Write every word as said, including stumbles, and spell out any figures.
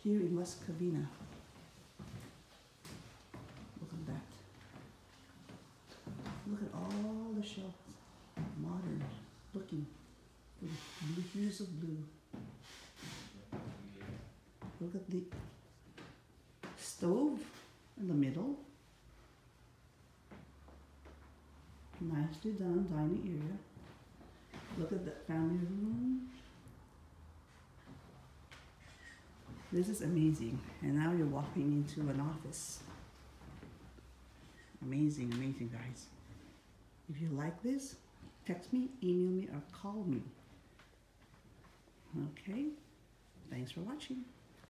here in West Covina. Look at that. Look at all the shelves. Modern looking. With blue hues of blue. Look at the stove in the middle. Nicely done dining area. Look at that family room. This is amazing. And now you're walking into an office. Amazing, amazing, guys. If you like this, text me, email me, or call me. Okay? Thanks for watching.